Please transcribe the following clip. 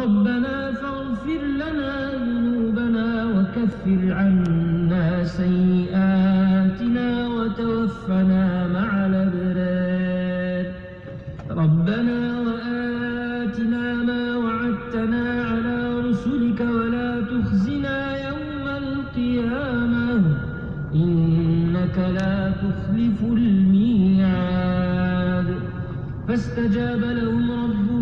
ربنا فاغفر لنا ذنوبنا وكفر عنا سيئاتنا وتوفنا مع الأبرار ربنا وآتنا ما وعدتنا على رسلك ولا تخزنا يوم القيامة إنك لا تخلف الميعاد فاستجاب لهم ربهم